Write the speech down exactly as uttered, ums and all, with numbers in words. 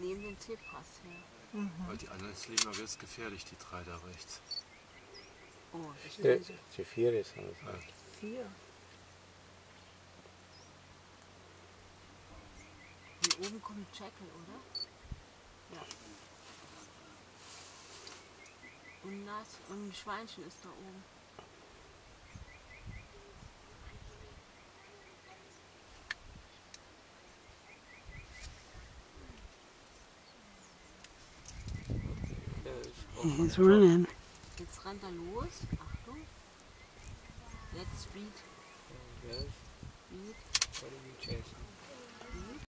neben den Zebras her. Mhm. Weil die anderen Leben aber jetzt gefährlich, die drei da rechts. Oh, das Die, ist die vier ist also. Ja. vier. Und oben kommt Jackal, oder? Ja. Und Nas und ein Schweinchen ist da oben. He's running. Jetzt rennt er los. Achtung. Jetzt Speed. Yes. Speed. What are you chasing? Speed.